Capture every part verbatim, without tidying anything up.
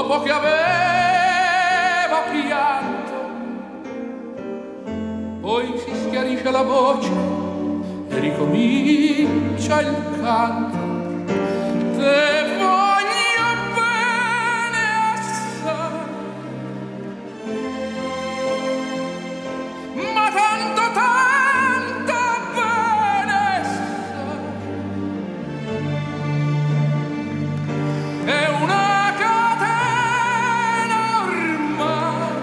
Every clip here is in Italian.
dopo che aveva pianto, poi si schiarisce la voce e ricomincia il canto. Te voglio bene assai, ma tanto tanto bene assai. È una catena ormai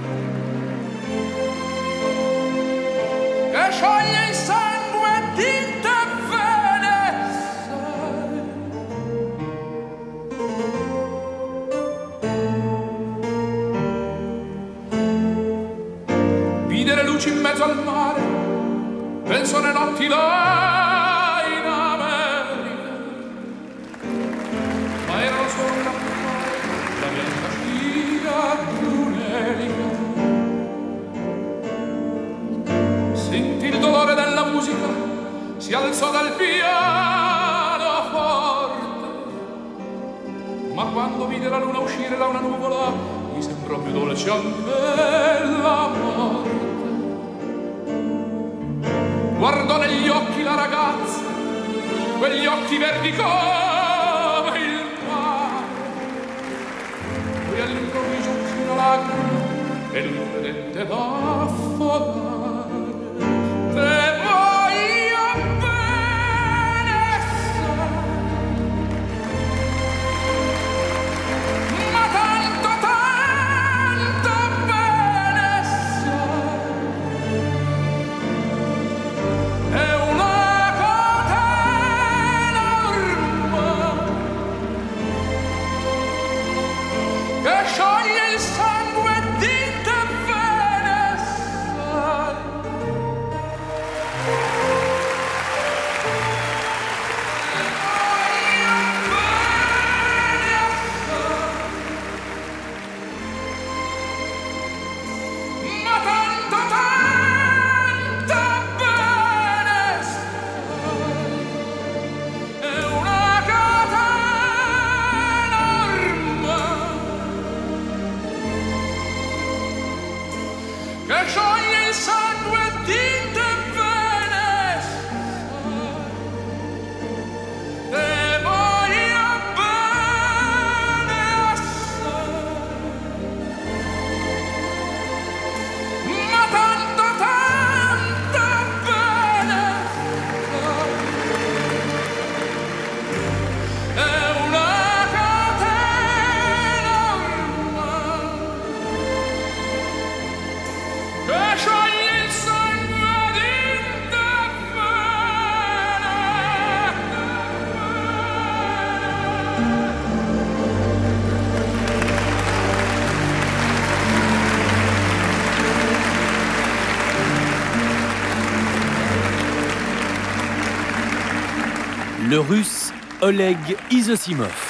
che scioglie il sangue di te bene assai. Vide le luci in mezzo al mare, penso alle notti là in America, ma erano solo un campare, la bianca scia giurelica. Sentì il dolore della musica, si alzò dal pianoforte, ma quando vide la luna uscire da una nuvola, gli sembrò più dolce anche la morte. Guardò negli occhi la ragazza, quegli occhi verdi come il mare, poi all'improvviso uscì una lacrima e lui credette d'affogare. Te voglio bene assai, ma tanto tanto bene assai. È una catena ormai che scioglie il sangue di te bene assai. Ma tanto tanto bene assai. È una catena ormai che scioglie il sangue di te bene assai. Te voglio bene assai, ma tanto tanto bene assai. È una catena ormai che scioglie il sangue di te bene. Le russe Oleg Izosimov.